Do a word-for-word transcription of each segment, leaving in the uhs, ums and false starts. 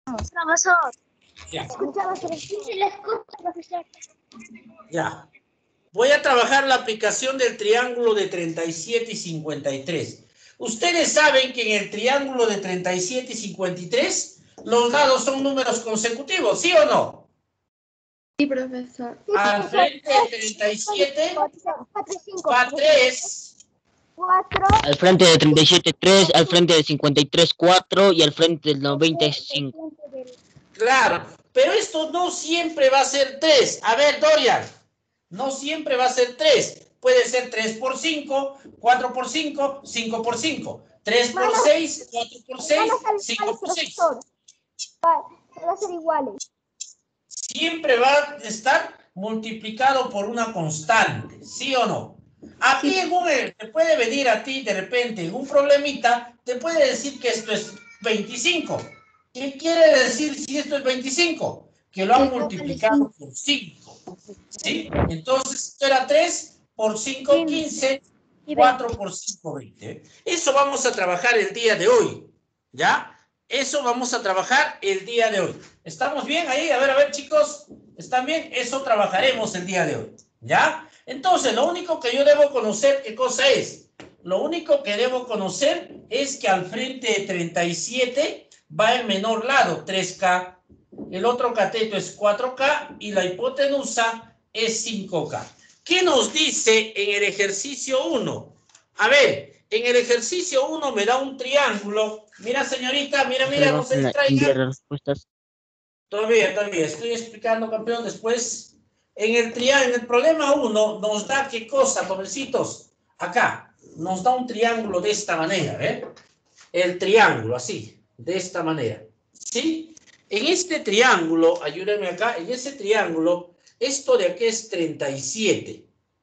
Profesor. Ya. Escuchamos, profesor. Sí, le escucho, profesor. Ya. Voy a trabajar la aplicación del triángulo de treinta y siete y cincuenta y tres. Ustedes saben que en el triángulo de treinta y siete y cincuenta y tres los lados son números consecutivos, ¿sí o no? Sí, profesor. Al frente de treinta y siete va tres. cuatro. Al frente de treinta y siete, tres, al frente de cincuenta y tres, cuatro y al frente del noventa, cinco. Claro, pero esto no siempre va a ser tres. A ver, Dorian, no siempre va a ser tres. Puede ser tres por cinco, cuatro por cinco, cinco por cinco. tres por seis, cuatro por seis, cinco por seis. Va a ser iguales. Siempre va a estar multiplicado por una constante, ¿sí o no? A ti en un, te puede venir a ti de repente en un problemita, te puede decir que esto es veinticinco. ¿Qué quiere decir si esto es veinticinco? Que lo han multiplicado por cinco, ¿sí? Entonces esto era tres por cinco, quince, cuatro por cinco, veinte. Eso vamos a trabajar el día de hoy, ¿ya? Eso vamos a trabajar el día de hoy. ¿Estamos bien ahí? A ver, a ver, chicos. ¿Están bien? Eso trabajaremos el día de hoy, ¿ya? Entonces, lo único que yo debo conocer, ¿qué cosa es? Lo único que debo conocer es que al frente de treinta y siete va el menor lado, tres K. El otro cateto es cuatro K y la hipotenusa es cinco K. ¿Qué nos dice en el ejercicio uno? A ver, en el ejercicio uno me da un triángulo. Mira, señorita, mira, mira, no se distraigan. Todavía, todavía, estoy explicando, campeón, después. En el triángulo, en el problema uno, nos da qué cosa, jovencitos. Acá, nos da un triángulo de esta manera, ¿eh? El triángulo, así, de esta manera. ¿Sí? En este triángulo, ayúdenme acá, en ese triángulo, esto de aquí es treinta y siete.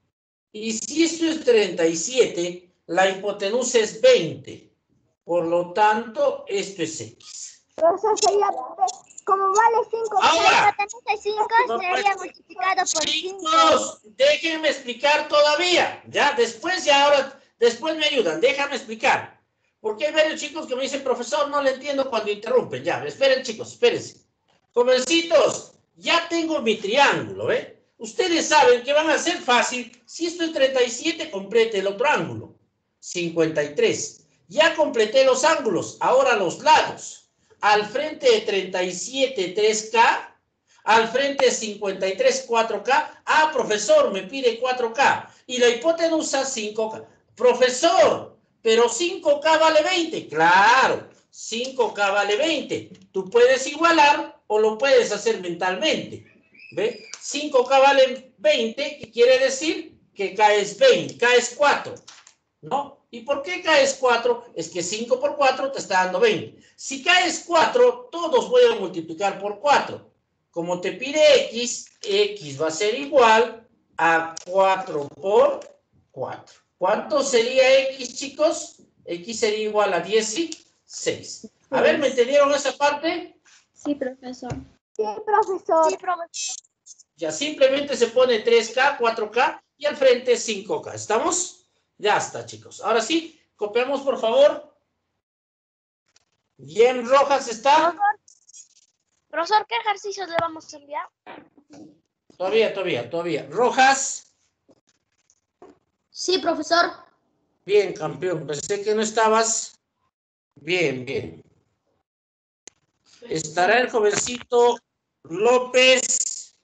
Y si esto es treinta y siete, la hipotenusa es veinte. Por lo tanto, esto es X. Profesor, sería, como vale cinco, Ahora, cinco sería multiplicado por cinco. chicos, déjenme explicar todavía. Ya, después ya ahora, después me ayudan. Déjame explicar. Porque hay varios chicos que me dicen, profesor, no le entiendo cuando interrumpen. Ya, esperen, chicos, espérense. Jovencitos, ya tengo mi triángulo, ¿eh? Ustedes saben que van a ser fácil. Si esto es treinta y siete, complete el otro ángulo. cincuenta y tres. Ya completé los ángulos. Ahora los lados. Al frente de treinta y siete, tres K. Al frente de cincuenta y tres, cuatro K. Ah, profesor, me pide cuatro K. Y la hipotenusa, cinco K. Profesor, pero cinco K vale veinte. Claro, cinco K vale veinte. Tú puedes igualar o lo puedes hacer mentalmente. ¿Ve? cinco K vale veinte, ¿qué quiere decir? Que K es veinte, K es cuatro, ¿no? ¿Y por qué K es cuatro? Es que cinco por cuatro te está dando veinte. Si K es cuatro, todos voy a multiplicar por cuatro. Como te pide X, X va a ser igual a cuatro por cuatro. ¿Cuánto sería X, chicos? X sería igual a dieciséis. A ver, ¿me entendieron esa parte? Sí, profesor. Sí, profesor. Sí, profesor. Ya simplemente se pone tres K, cuatro K y al frente cinco K. ¿Estamos? Ya está, chicos. Ahora sí, copiamos, por favor. Bien, Rojas está. Profesor, ¿qué ejercicios le vamos a enviar? Todavía, todavía, todavía. Rojas. Sí, profesor. Bien, campeón. Pensé que no estabas. Bien, bien. Estará el jovencito López.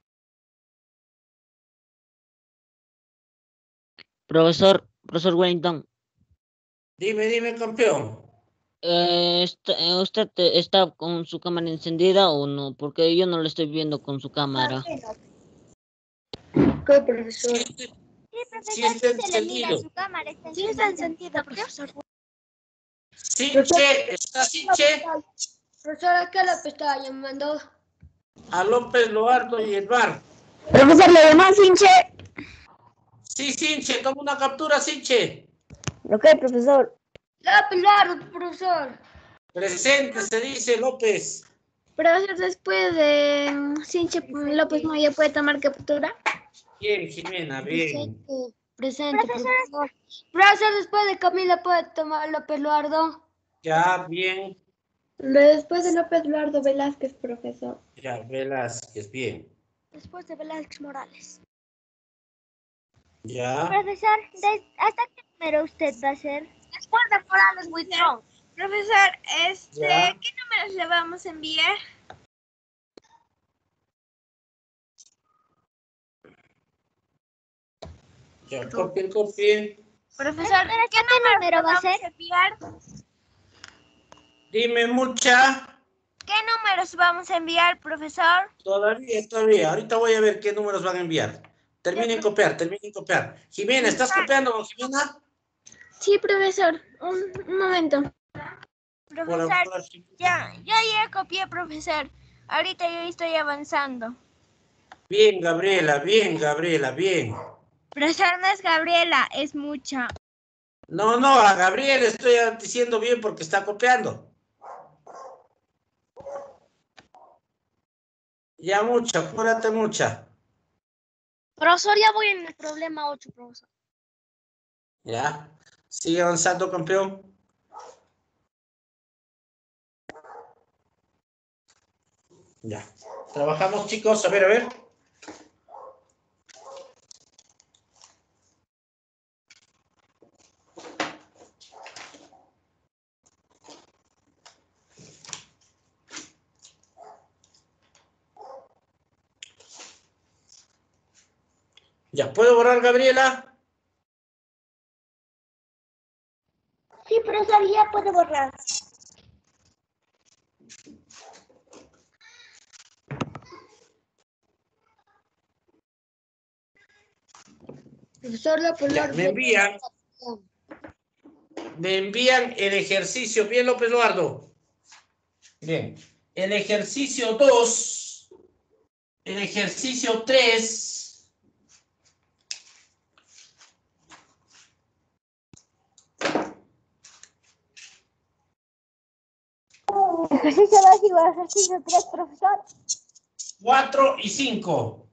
Profesor, profesor Wellington. Dime, dime, campeón. Eh, está- eh, ¿Usted eh, está con su cámara encendida o no? Porque yo no lo estoy viendo con su cámara. ¿Qué, profesor? Sí, Sí, sí profesor, está sí se le mira encendido. su cámara. Está Sí, está encendida, profesor. Sinche, ¿está Sinche? Profesor, ¿a qué López estaba llamando? A López, Loardo y Edvar. Profesor, ¿le llaman Sinche? Sí, Sinche, toma una captura, Sinche. Ok, profesor. López, claro, profesor. Presente, se dice López. Profesor, después de mm, Sinche López Moya puede tomar captura. Bien, Jimena, bien. Presente, presente, profesor. Profesor, después de Camila puede tomar López Luardo. Ya, bien. Después de López Eduardo Velázquez, profesor. Ya, Velázquez, bien. Después de Velázquez Morales. Ya. Profesor, ¿de- ¿hasta qué número usted va a hacer? Después de Morales Buitrón. Profesor, este, Ya. ¿qué números le vamos a enviar? Ya, copien, copien. Profesor, ¿qué número va a ser? enviar? Dime mucha. ¿Qué números vamos a enviar, profesor? Todavía, todavía. Ahorita voy a ver qué números van a enviar. Terminen de copiar, terminen de copiar. Jimena, ¿estás copiando con Jimena? Sí, profesor. Un, un momento. Por- Profesor, por aquí. ya, yo ya copié, profesor. Ahorita yo estoy avanzando. Bien, Gabriela, bien, Gabriela, bien. Profesor, no es Gabriela, es mucha. No, no, a Gabriel estoy diciendo bien porque está copiando. Ya mucha, apúrate mucha. Profesor, ya voy en el problema ocho, profesor. Ya. Sigue avanzando, campeón. Ya. Trabajamos, chicos. A ver, a ver. ¿Ya puedo borrar, Gabriela? Sí, profesor, ya puede borrar. Profesor, la Ya, me envían. Me envían el ejercicio. Bien, López Eduardo. Bien. El ejercicio dos. El ejercicio tres. Ejercicio dos y ejercicio tres, profesor. cuatro y cinco.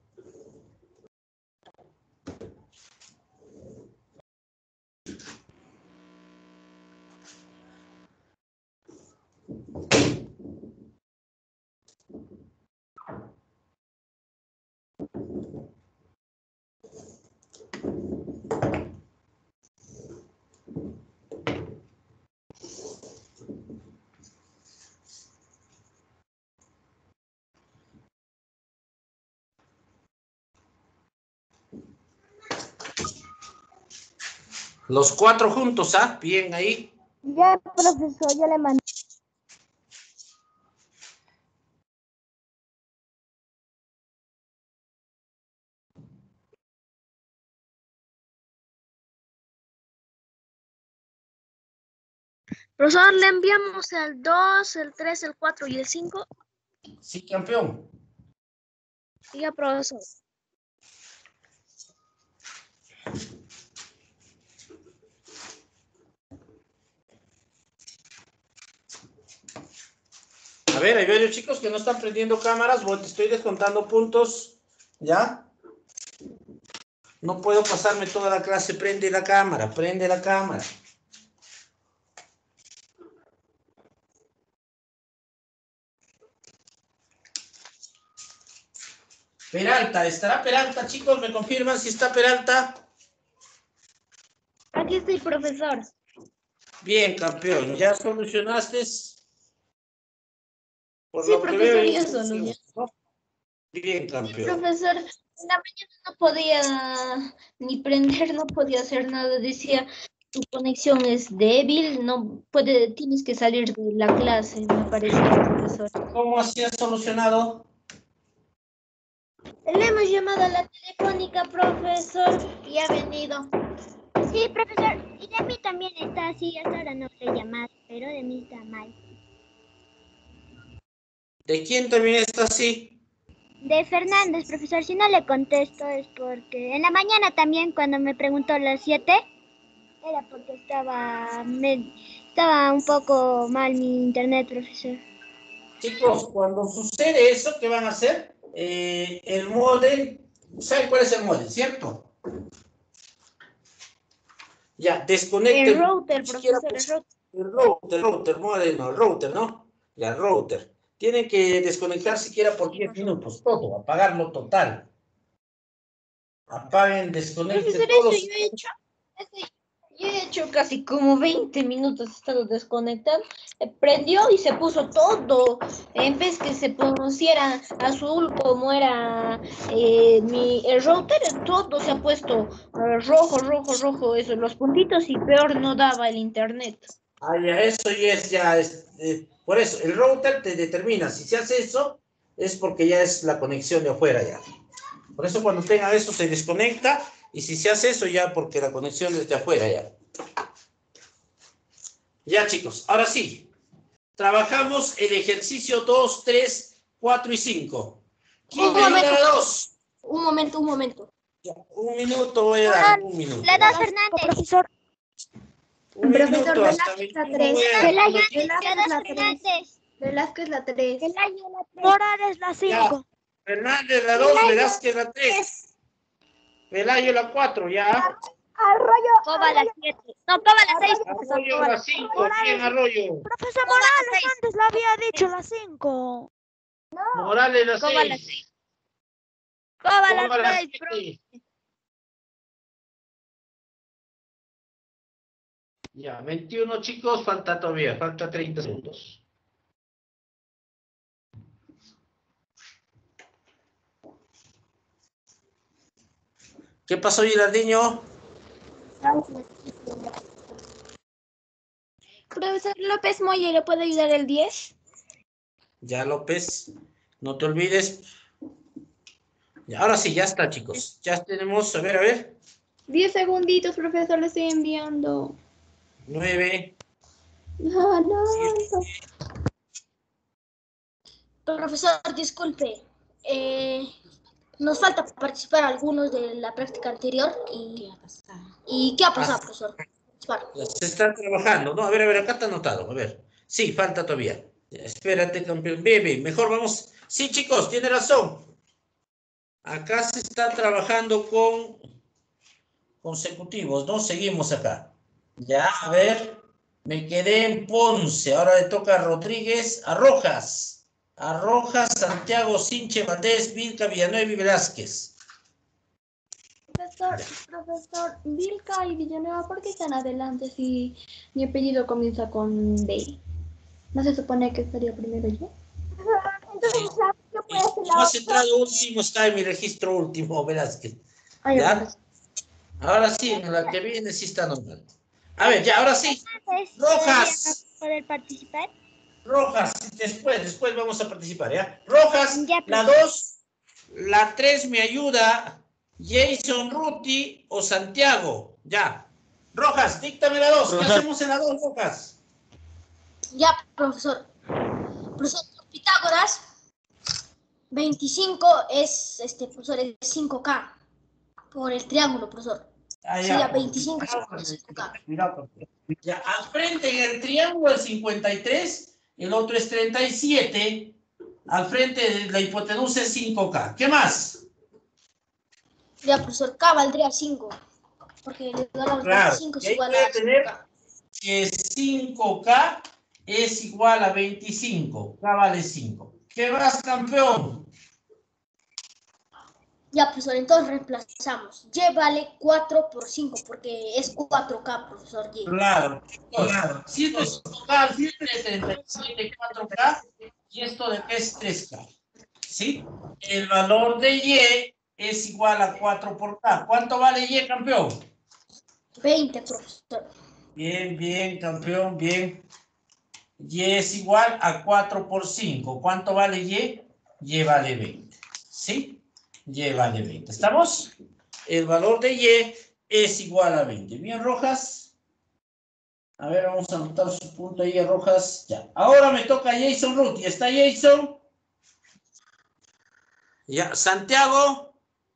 Los cuatro juntos, ¿ah? Bien ahí. Ya, profesor, ya le mandé. Profesor, le enviamos el dos, el tres, el cuatro y el cinco. Sí, campeón. Ya, profesor. A ver, hay varios chicos que no están prendiendo cámaras. Voy, te estoy descontando puntos. ¿Ya? No puedo pasarme toda la clase. Prende la cámara, prende la cámara. Peralta, ¿estará Peralta, chicos? ¿Me confirman si está Peralta? Aquí estoy, profesor. Bien, campeón. ¿Ya solucionaste? Por Sí, lo que profesor, veo, ya ya solucioné. ¿no? Bien, campeón. Profesor, en la mañana no podía ni prender, no podía hacer nada. Decía, tu conexión es débil, no puede, tienes que salir de la clase, me parecía, profesor. ¿Cómo así has solucionado? Le hemos llamado a la telefónica, profesor, y ha venido. Sí, profesor. Y de mí también está así. Hasta ahora no le he llamado, pero de mí está mal. ¿De quién también está así? De Fernández, profesor. Si no le contesto es porque en la mañana también cuando me preguntó a las siete, era porque estaba, me, estaba un poco mal mi internet, profesor. Chicos, cuando sucede eso, ¿qué van a hacer? Eh, el modem, ¿saben cuál es el modem, cierto? Ya, desconecten. El router, Ni siquiera, profesor, el pues, router. el router, el router, modem, no, el router, ¿no? Ya, router. Tienen que desconectar siquiera por diez minutos, todo, apagarlo total. Apaguen, desconecten Profesor, todos. eso yo he hecho. Eso yo he hecho casi como veinte minutos, he estado desconectado. Eh, Prendió y se puso todo. En vez que se pusiera azul como era eh, mi, el router, todo se ha puesto eh, rojo, rojo, rojo, eso, los puntitos y peor no daba el internet. Ah, ya, eso ya es, ya es, eh, por eso, el router te determina, si se hace eso, es porque ya es la conexión de afuera ya. Por eso cuando tenga eso se desconecta, y si se hace eso ya porque la conexión es de afuera ya. Ya, chicos, ahora sí, trabajamos el ejercicio dos, tres, cuatro y cinco. ¿Quién Un me ayuda a momento. la dos? Un momento, un momento. Ya, un minuto voy a dar, un minuto. La dos, Fernández. Profesor, Un Profesor, minuto, hasta Velázquez mi la turno tres. voy a dar. Pelayo, Velázquez la la dos, tres. Fernández. Velázquez la tres. Pelayo, la tres. Morales la Ya, cinco. Fernández la dos, Velázquez la tres. Pelayo la cuatro, ya. Arroyo. Coba la siete. No, Coba la seis. Arroyo la cinco, bien Arroyo. Profesor Coba la Morales seis. antes la había dicho la cinco. Morales la Coba la seis. Coba Coba la la seis, pro. siete. Ya, veintiuno chicos, falta todavía, falta treinta segundos. ¿Qué pasó, Girardiño? Profesor López Moya, ¿le puede ayudar el diez? Ya, López, no te olvides. Y ahora sí, ya está, chicos. Ya tenemos, a ver, a ver. Diez segunditos, profesor, le estoy enviando. Nueve. No, no. Profesor, disculpe. Eh, nos falta participar algunos de la práctica anterior. ¿Y, ¿y qué ha pasado, Ah. profesor? Ya se está trabajando, ¿no? A ver, a ver, acá está anotado. A ver. Sí, falta todavía. Ya, espérate, campeón. Bebe, mejor vamos. Sí, chicos, tiene razón. Acá se está trabajando con consecutivos, ¿no? Seguimos acá. Ya, a ver. Me quedé en Ponce. Ahora le toca a Rodríguez, a Rojas. A Rojas, Santiago, Sinche, Valdés, Vilca, Villanueva y Velázquez. Profesor, profesor, Vilca y Villanueva, ¿por qué están adelante si mi apellido comienza con B? ¿No se supone que estaría primero yo? Entonces, yo puedo hacer No has entrado último, está en mi registro último, Velázquez. Ay, ¿Ya? profesor. Ahora sí, en la que viene sí está normal. A ver, ya, ahora sí. Fernández, Rojas. ¿podría poder participar? Rojas, después, después vamos a participar, ¿ya? Rojas, Ya, la dos, la tres me ayuda Jason Ruti o Santiago, ya. Rojas, díctame la dos. ¿Qué Profesor. hacemos en la dos, Rojas? Ya, profesor. Profesor, Pitágoras, veinticinco es, este, profesor, es cinco K. Por el triángulo, profesor. Ah, Sería veinticinco sobre cinco K. Ya, al frente en el triángulo es cincuenta y tres, el otro es treinta y siete, al frente de la hipotenusa es cinco K. ¿Qué más? Ya, profesor, K valdría cinco. Porque le da los Claro, veinticinco y es ahí igual puede a tener cinco K. que cinco K es igual a veinticinco. K vale cinco. ¿Qué más, campeón? Ya, profesor, entonces reemplazamos. Y vale cuatro por cinco, porque es cuatro K, profesor Y. Claro, claro. Si esto es cinco K, al frente es treinta y siete, cuatro K, y esto de P es tres K. ¿Sí? El valor de Y es igual a cuatro por K. ¿Cuánto vale Y, campeón? veinte, profesor. Bien, bien, campeón, bien. Y es igual a cuatro por cinco. ¿Cuánto vale Y? Y vale veinte. ¿Sí? Y vale veinte. ¿Estamos? El valor de Y es igual a veinte. Bien, Rojas. A ver, vamos a anotar su punto ahí, Rojas. Ya. Ahora me toca Jason Ruti. ¿Está Jason? Ya. Santiago.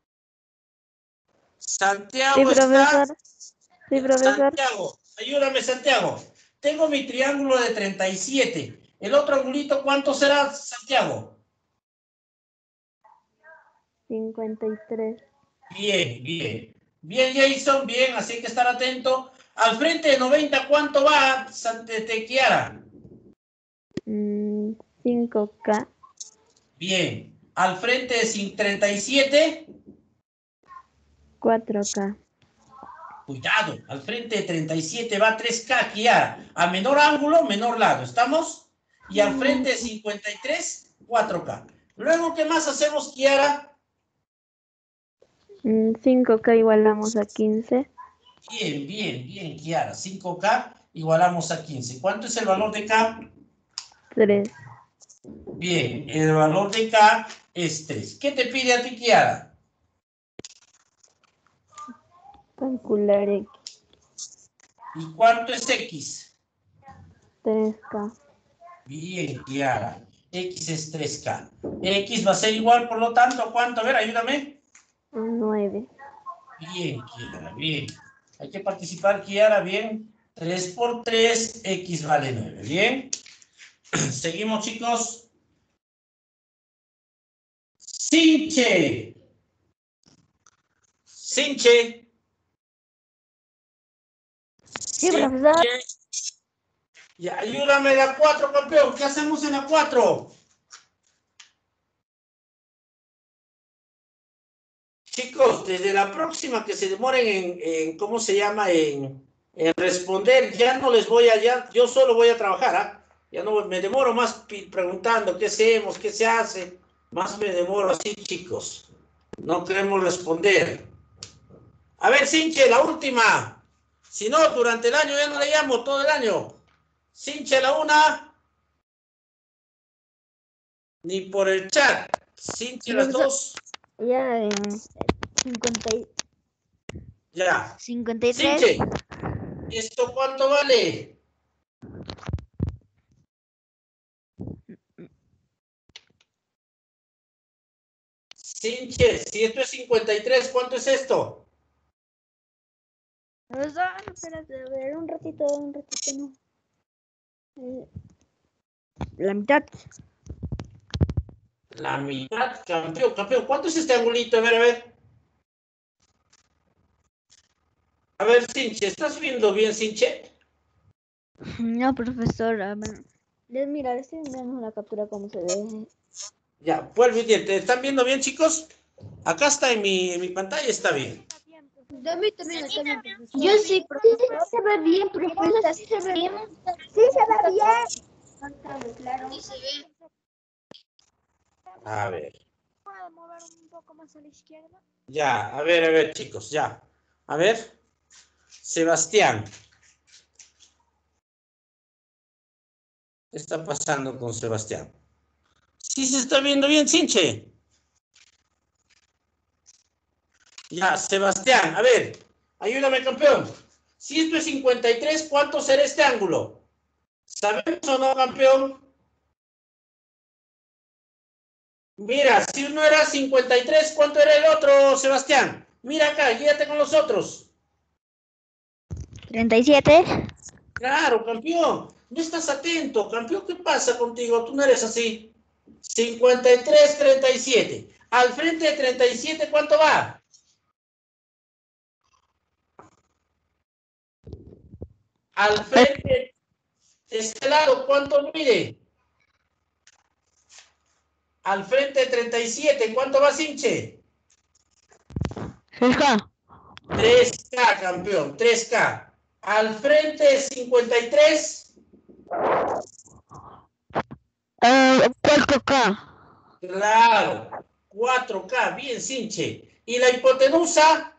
Santiago Sí, está. profesor. Sí, profesor. Santiago. Ayúdame, Santiago. Tengo mi triángulo de treinta y siete. ¿El otro angulito cuánto será, Santiago? cincuenta y tres. Bien, bien. Bien, Jason, bien, así que estar atento. Al frente de noventa, ¿cuánto va, Santequiara? Mm, cinco K. Bien. Al frente de treinta y siete. cuatro K. Cuidado, al frente de treinta y siete va tres K, Kiara. A menor ángulo, menor lado. ¿Estamos? Y al frente de cincuenta y tres, cuatro K. Luego, ¿qué más hacemos, Kiara? cinco K igualamos a quince. Bien, bien, bien, Kiara. cinco K igualamos a quince. ¿Cuánto es el valor de K? tres. Bien, el valor de K es tres. ¿Qué te pide a ti, Kiara? Calcular X. ¿Y cuánto es X? tres K. Bien, Kiara. X es tres K. X va a ser igual, por lo tanto, ¿a cuánto? A ver, ayúdame. nueve. Bien, Kiara, bien. Hay que participar, Kiara, bien. tres por tres, X vale nueve. Bien. Seguimos, chicos. Sinche. Sinche. Sí, profesor. Ya, ayúdame la cuatro, campeón. ¿Qué hacemos en la cuatro? Chicos, desde la próxima que se demoren en, en ¿cómo se llama? En, en responder, ya no les voy a, ya, yo solo voy a trabajar, ¿ah? Ya no me demoro más preguntando qué hacemos, qué se hace, más me demoro así, chicos. No queremos responder. A ver, Sinche, la última. Si no, durante el año ya no le llamo, todo el año. Sinche, la una. Ni por el chat. Sinche, las dos. Ya en cincuenta y... Ya. cincuenta y tres. Sinche, ¿esto cuánto vale? Sinche, si esto es cincuenta y tres, ¿cuánto es esto? Profesor, espérate, a ver, un ratito, un ratito, no. Eh, la mitad. La mitad, campeón, campeón. ¿Cuánto es este angulito? A ver, a ver. A ver, Sinche, ¿estás viendo bien, Sinche? No, profesor, a ver. Mira, estoy enviando una captura como se ve. Ya, vuelve bien. ¿Te están viendo bien, chicos? Acá está en mi, en mi pantalla, está bien. De mí también está bien, profesor. Yo sí, profesor. Se ve bien, profesor. Sí se ve bien. Sí, se ve bien. Claro. Sí se ve. A ver. ¿Puedo mover un poco más a la izquierda? Ya, a ver, a ver, chicos, ya. A ver. Sebastián. ¿Qué está pasando con Sebastián? Sí se está viendo bien, Sinche. Ya, Sebastián, a ver. Ayúdame, campeón. Si esto es cincuenta y tres, ¿cuánto será este ángulo? ¿Sabemos o no, campeón? Mira, si uno era cincuenta y tres, ¿cuánto era el otro, Sebastián? Mira acá, guíate con los otros. treinta y siete. Claro, campeón. No estás atento, campeón. ¿Qué pasa contigo? Tú no eres así. cincuenta y tres, treinta y siete. Al frente de treinta y siete, ¿cuánto va? Al frente de este lado, ¿cuánto mide? Al frente de treinta y siete, ¿cuánto va, Sinche? seis K. tres K, campeón, tres K. Al frente de cincuenta y tres. Eh, cuatro K. Claro, cuatro K, bien, Sinche. ¿Y la hipotenusa?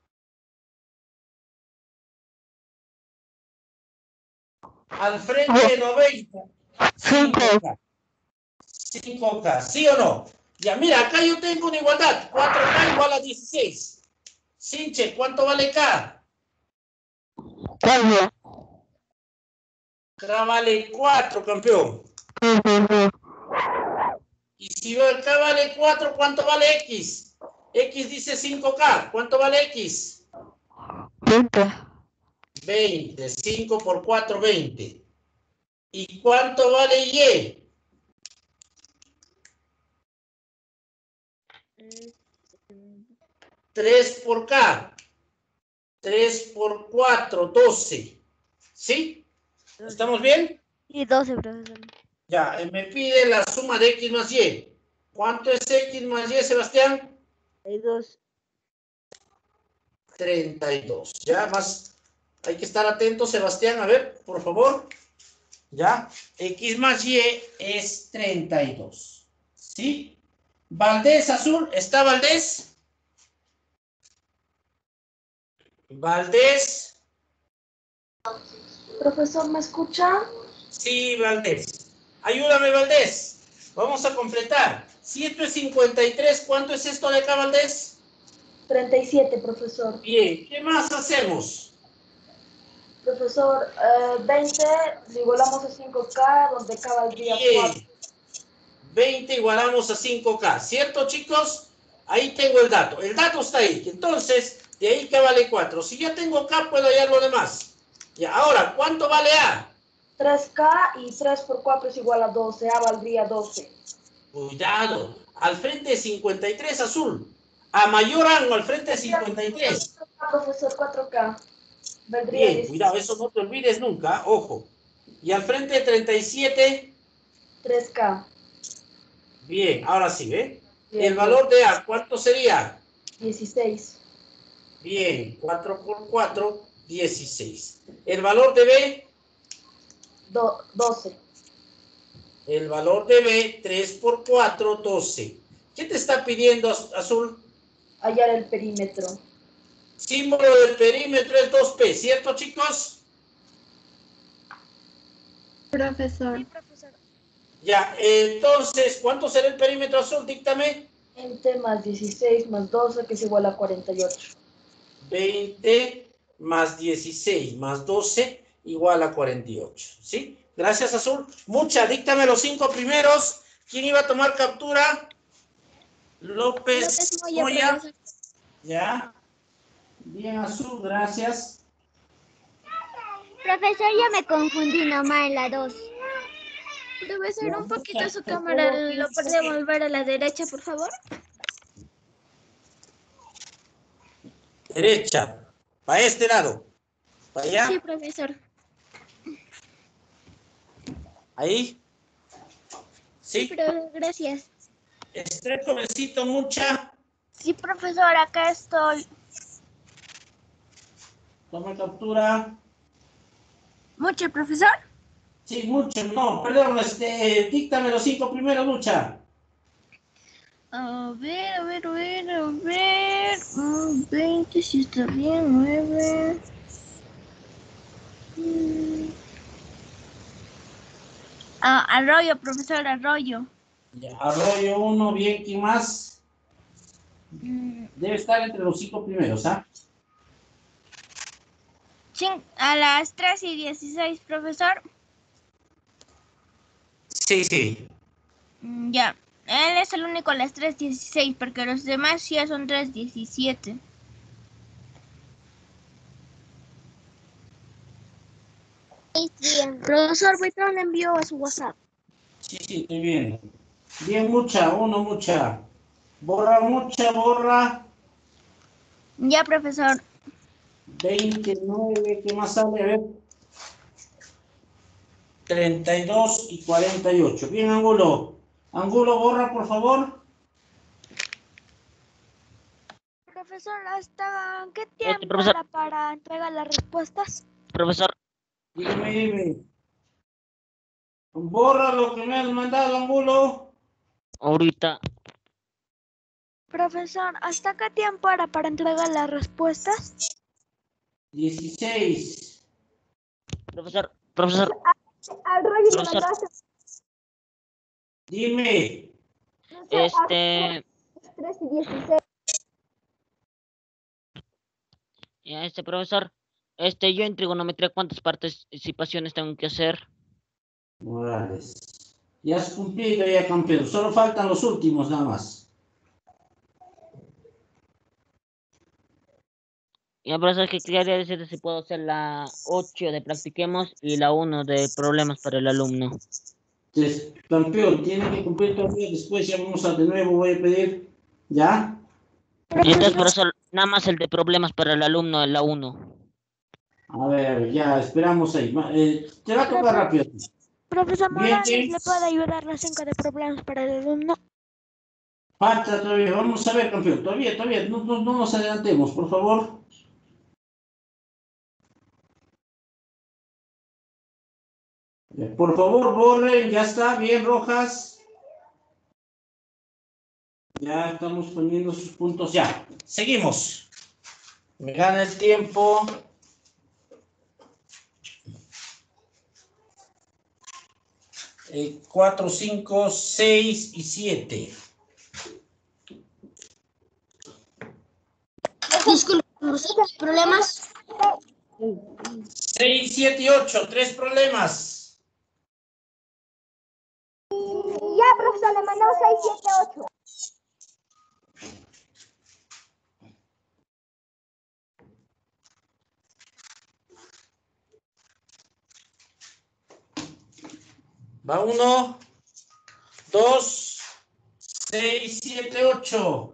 Al frente de noventa. cinco K. cinco K, ¿sí o no? Ya, mira, acá yo tengo una igualdad. cuatro K igual a dieciséis. Sinche, ¿cuánto vale K? cuatro. K vale cuatro, campeón. Y si K vale cuatro, ¿cuánto vale X? X dice cinco K. ¿Cuánto vale X? veinte. veinte. cinco por cuatro, veinte. ¿Y cuánto vale Y? tres por K. tres por cuatro, doce. ¿Sí? ¿Estamos bien? Y doce, profesor. Ya, eh, me pide la suma de X más Y. ¿Cuánto es X más Y, Sebastián? treinta y dos. treinta y dos. Ya, más. Hay que estar atento, Sebastián. A ver, por favor. Ya. X más Y es treinta y dos. ¿Sí? Valdés, Azul. ¿Está Valdés? Valdés. Profesor, ¿me escucha? Sí, Valdés. Ayúdame, Valdés. Vamos a completar. Si esto es cincuenta y tres, ¿cuánto es esto de acá, Valdés? treinta y siete, profesor. Bien. ¿Qué más hacemos? Profesor, eh, veinte lo igualamos a cinco K, donde K valdría cuatro. Bien. veinte igualamos a cinco K. ¿Cierto, chicos? Ahí tengo el dato. El dato está ahí. Entonces, de ahí K vale cuatro. Si ya tengo K, puedo hallar lo demás. Y ahora, ¿cuánto vale A? tres K y tres por cuatro es igual a doce. A valdría doce. Cuidado. Al frente de cincuenta y tres, Azul. A mayor rango al frente de cincuenta y tres. Profesor, cuatro K. Valdría Bien, dieciséis. cuidado, eso no te olvides nunca, ojo. Y al frente de treinta y siete, tres K. bien, ahora sí, ¿ve? Bien, El valor de A, ¿cuánto sería? dieciséis. Bien, cuatro por cuatro, dieciséis. El valor de B, Do- doce. el valor de B, tres por cuatro, doce. ¿Qué te está pidiendo, Azul? Hallar el perímetro. Símbolo del perímetro es dos P, ¿cierto, chicos? Profesor. Sí, profesor. Ya, entonces, ¿cuánto será el perímetro, Azul? Díctame. veinte más dieciséis más doce, que es igual a cuarenta y ocho. veinte más dieciséis más doce igual a cuarenta y ocho. ¿Sí? Gracias, Azul. Mucha, díctame los cinco primeros. ¿Quién iba a tomar captura? López, López Moya, Moya. profesor. Ya. Bien, Azul, gracias. Profesor, ya me confundí nomás en la dos. Profesor, un poquito su Mucha, cámara, todo ¿lo tiene puede que- volver a la derecha, por favor? Derecha. Para este lado. Para allá. Sí, profesor. Ahí. Sí, Sí. pero gracias. Estrecho besito, mucha. Sí, profesor, acá estoy. Toma captura. ¿Mucho, profesor? Sí, mucho. No, perdón. Este, díctame los cinco primeros, mucha. A ver, a ver, a ver, a ver. Mm, veinte, si está bien, nueve. Mm. Ah, Arroyo, profesor, Arroyo. Ya, Arroyo uno, bien, ¿quién más? Mm, Debe estar entre los cinco primeros, ¿ah? cin- a las tres y dieciséis, profesor. Sí, sí. Mm, ya. Él es el único a las tres dieciséis, porque los demás ya son tres diecisiete. Bien. Profesor, ahorita le envío a su WhatsApp. Sí, sí, estoy bien. Bien, mucha, uno, mucha. Borra, mucha, borra. Ya, profesor. veintinueve, ¿qué más sale? A ver. treinta y dos y cuarenta y ocho. Bien, Angulo. Angulo, borra, por favor. Profesor, ¿hasta qué Este, tiempo profesor. era para entregar las respuestas? Profesor, Dime, dime. Borra lo que me has mandado, Angulo. ahorita. Profesor, ¿hasta qué tiempo era para entregar las respuestas? dieciséis. Profesor, profesor, Al revés de la profesor, clase. Dime. este, tres y dieciséis. ya, este profesor, este, yo en trigonometría, ¿cuántas participaciones tengo que hacer? Morales. Ya has cumplido, ya campeón. Solo faltan los últimos, nada más. Ya, profesor, que quería decir si puedo hacer la ocho de practiquemos y la uno de problemas para el alumno. Entonces, campeón, tiene que cumplir todavía. Después ya vamos a de nuevo, voy a pedir. ¿Ya? Y entonces, profesor, nada más el de problemas para el alumno, la uno. A ver, ya, esperamos ahí. Ma- eh, te va a tocar rápido. Profesor Bien, Morales, bien. ¿le puede ayudar las cinco de problemas para el alumno? Falta todavía. Vamos a ver, campeón. Todavía, todavía. No, no, no nos adelantemos, por favor. Eh, Por favor, borren. Ya está. Bien, Rojas. Ya estamos poniendo sus puntos. Ya. Seguimos. Me gana el tiempo. Eh, cuatro, cinco, seis y siete. Disculpe, profesor, ¿problemas? seis, siete y ocho. Tres problemas. Ya, profesor, le mandamos seis, siete, ocho. Va uno, dos, seis, siete, ocho.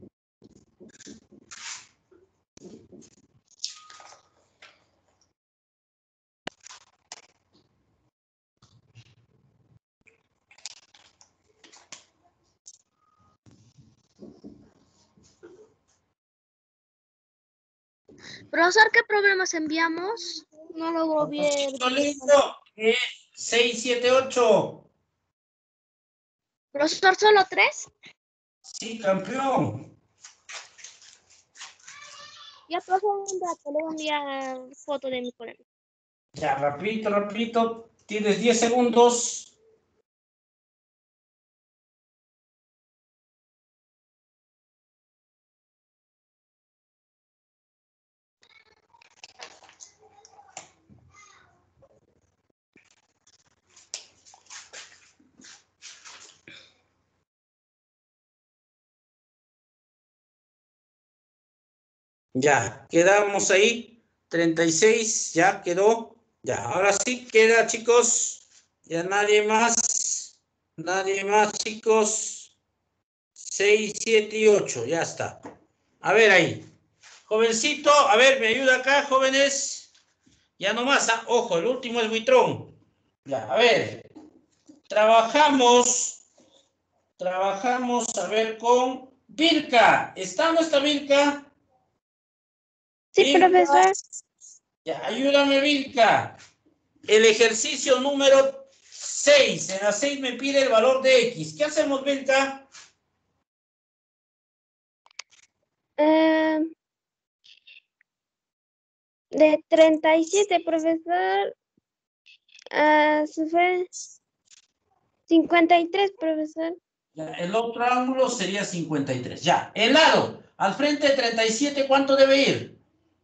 Profesor, ¿qué problemas enviamos? No logro ver. Poquito lindo. Eh, seis, siete, ocho. Profesor, ¿solo tres? Sí, campeón. Ya pasó un rato, le voy a enviar foto de mi problema. Ya, rapidito, rapidito. Tienes diez segundos. Ya, quedamos ahí. treinta y seis, ya quedó. Ya, ahora sí queda, chicos. Ya nadie más. Nadie más, chicos. seis, siete y ocho, ya está. A ver ahí. Jovencito, a ver, me ayuda acá, jóvenes. Ya nomás, ¿ah? Ojo, el último es buitrón. Ya, a ver. Trabajamos. Trabajamos, a ver, con Vilca. ¿Está o no está Vilca? Sí, Vilca. profesor. Ya, ayúdame, Vilca. El ejercicio número seis. En la seis me pide el valor de X. ¿Qué hacemos, Vilca? Eh, de treinta y siete, profesor, a se fue cincuenta y tres, profesor. Ya, el otro ángulo sería cincuenta y tres. Ya, el lado. Al frente de treinta y siete, ¿cuánto debe ir?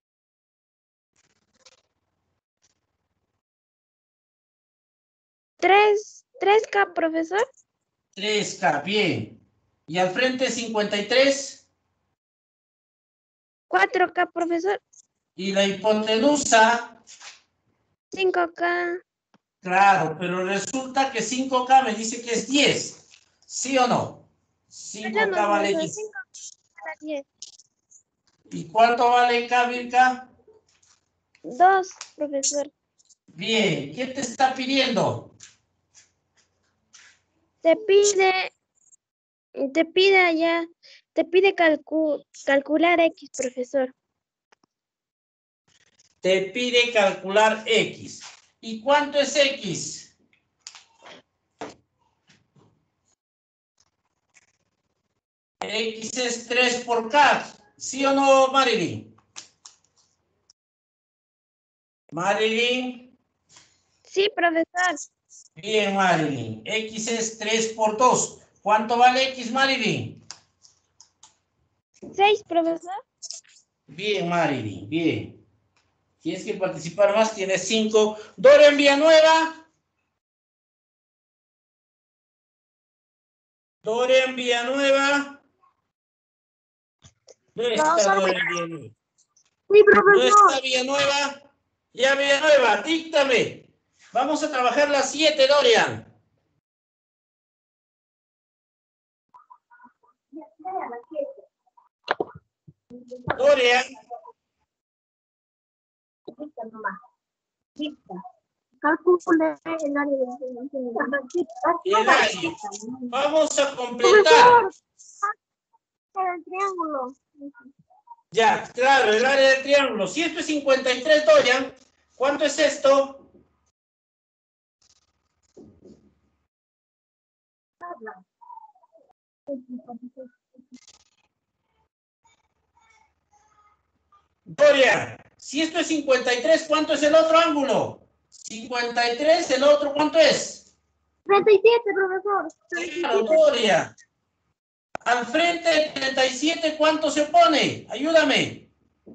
tres, tres K, profesor. tres K, bien. ¿Y al frente cincuenta y tres? cuatro K, profesor. ¿Y la hipotenusa? cinco K. Claro, pero resulta que cinco K me dice que es diez. ¿Sí o no? cinco K Perdón, vale profesor, diez. cinco K diez. ¿Y cuánto vale K, Vilca? dos, profesor. Bien, ¿qué te está pidiendo? Te pide, te pide allá, te pide calcu- calcular X, profesor. Te pide calcular X. ¿Y cuánto es X? X es tres por K. ¿Sí o no, Marilyn? Marilyn. Sí, profesor. Bien, Marilyn. X es tres por dos. ¿Cuánto vale X, Marilyn? seis, profesor. Bien, Marilyn. Bien. Tienes que participar más. Tienes cinco. Dorian Villanueva. Dorian Villanueva. ¿Dónde está Dorian Villanueva? Sí, ¿Dónde está profesor. Villanueva? Ya, Villanueva, díctame. Vamos a trabajar las siete, Dorian. Dorian. calcule el área de El área. Vamos a completar. el triángulo. Ya, claro, el área del triángulo. Si esto es cincuenta y tres, Dorian, ¿cuánto es esto? Dorian, si esto es cincuenta y tres, ¿cuánto es el otro ángulo? cincuenta y tres, ¿el otro cuánto es? treinta y siete, profesor. Claro, Dorian. Al frente de treinta y siete, ¿cuánto se opone? Ayúdame.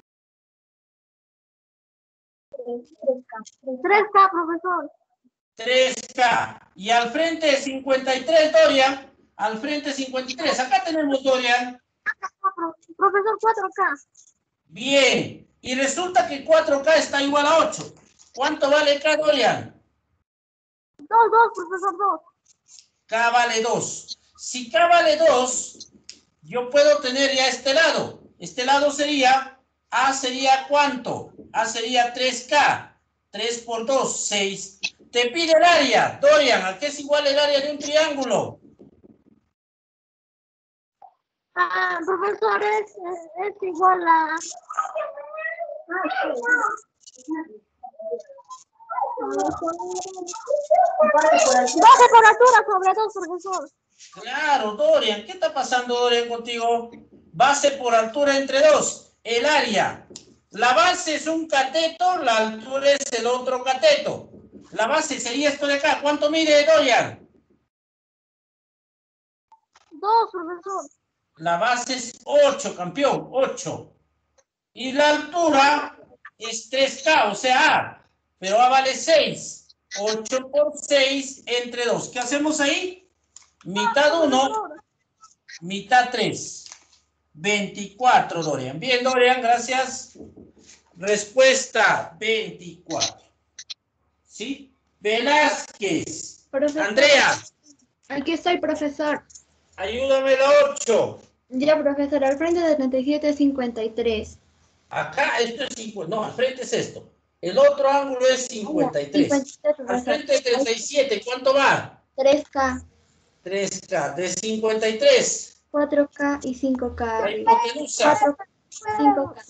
tres K, profesor. tres K. Y al frente de cincuenta y tres, Dorian. Al frente de cincuenta y tres. Acá tenemos, Dorian. Profesor, cuatro K. Bien. Y resulta que cuatro K está igual a ocho. ¿Cuánto vale K, Dorian? dos, dos, profesor, dos. K vale dos. Si K vale dos, yo puedo tener ya este lado. Este lado sería, A sería ¿cuánto? A sería tres K. tres por dos, seis. Te pide el área. Dorian, ¿a qué es igual el área de un triángulo? Ah, profesor, es, es igual a... Baja por altura sobre dos, profesor. Claro, Dorian. ¿Qué está pasando, Dorian, contigo? Base por altura entre dos. El área. La base es un cateto, la altura es el otro cateto. La base sería esto de acá. ¿Cuánto mide, Dorian? Dos, profesor. La base es ocho, campeón, ocho. Y la altura es tres K, o sea, A. Pero A vale seis. ocho por seis entre dos. ¿Qué hacemos ahí? Mitad uno, mitad tres. veinticuatro, Dorian. Bien, Dorian, gracias. Respuesta, veinticuatro. ¿Sí? Velázquez. Profesor. Andrea, Aquí estoy, profesor. ayúdame la ocho. Ya, profesor, al frente de treinta y siete es cincuenta y tres. Acá esto es cincuenta, no, al frente es esto. El otro ángulo es cincuenta y tres. cincuenta y tres, Al profesor. frente de treinta y siete, ¿cuánto va? tres K, tres K. De cincuenta y tres. cuatro K y cinco K. La hipotenusa. cuatro K, cinco K.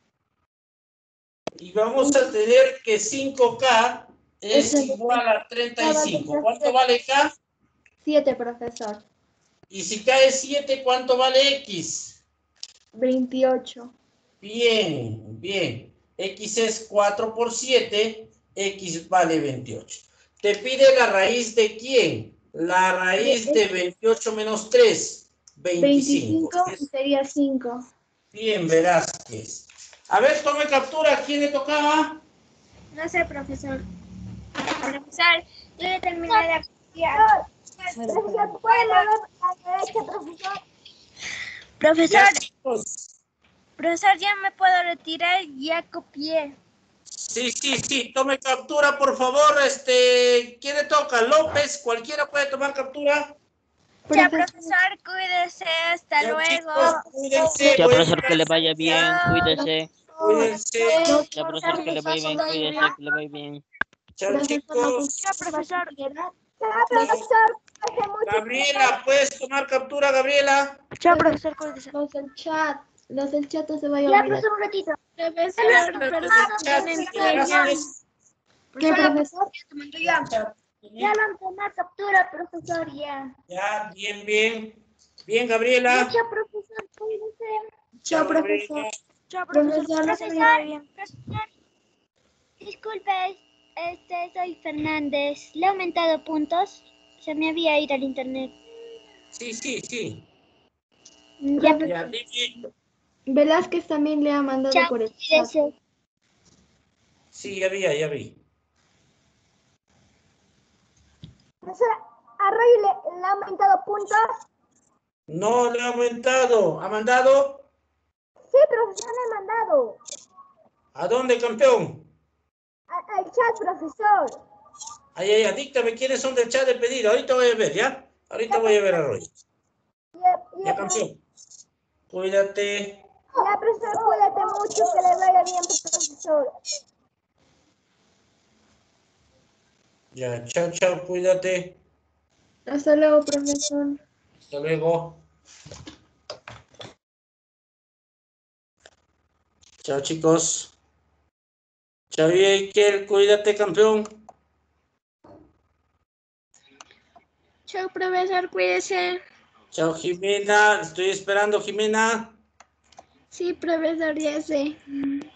Y vamos a tener que cinco K es Ese- igual a treinta y cinco. ¿Cuánto vale K? siete, profesor. Y si K es siete, ¿cuánto vale X? veintiocho. Bien, bien. X es cuatro por siete, X vale veintiocho. Te pide la raíz de quién? La raíz de veintiocho menos tres, veinticinco. veinticinco y sería cinco. Bien, Velázquez. A ver, tome captura. ¿A quién le tocaba? No sé, profesor. Profesor, yo ya terminé de copiar. Profesor, Ya, chicos. profesor, ya me puedo retirar, ya copié. Sí, sí, sí. Tome captura, por favor. Este, ¿quién le toca? López. Cualquiera puede tomar captura. Ya, profesor, cuídese, hasta Ya, luego. chicos, cuídense. Ya, Buen profesor, que le vaya bien, cuídese. Cuídense. Ya, profesor, que le vaya bien, cuídese, que le vaya bien. Chao, chicos. Ya, profesor. Gabriela, ¿puedes tomar captura, Gabriela? Ya, profesor, cuídese. Los del chat. Los del chat no se vayan Ya, a olvidar. profesor, un ratito. Profesor, Velázquez. ¿Qué, profesor? Ya. Ya lo tomé captura, profesor, ya. Ya, bien, bien. Bien, Gabriela. Ya, profesor, cuídese. Chao, profesor. Chao, profesor. Profesor, no se me Profesor, bien. profesor. Disculpe, este, soy Fernández. ¿Le he aumentado puntos? Se me había ido al internet. Sí, sí, sí. Ya, Ya, dime. Velázquez también le ha mandado chao, por el chat. cuídese. Sí, ya vi, ya vi. Profesor, ¿a Roy le, le ha aumentado puntos? No le ha aumentado. ¿Ha mandado? Sí, profesor, le ha mandado. ¿A dónde, campeón? A- al chat, profesor. Ay, ay, ay, díctame quiénes son del chat de pedido. Ahorita voy a ver, ¿ya? Ahorita voy a ver a Roy. Ya, campeón. Cuídate. Ya, profesor, cuídate mucho, que le vaya bien, profesor. Ya, chao, chao, cuídate. Hasta luego, profesor. Hasta luego. Chao, chicos. Chao, Iker, cuídate, campeón. Chao, profesor, cuídese. Chao, Jimena. Estoy esperando, Jimena. Sí, profesor, ya sé.